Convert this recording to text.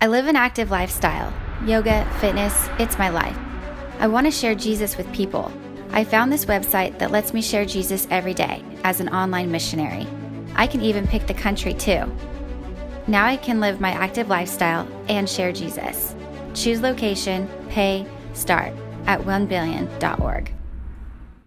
I live an active lifestyle. Yoga, fitness, it's my life. I want to share Jesus with people. I found this website that lets me share Jesus every day as an online missionary. I can even pick the country too. Now I can live my active lifestyle and share Jesus. Choose location, pay, start at 1billion.org.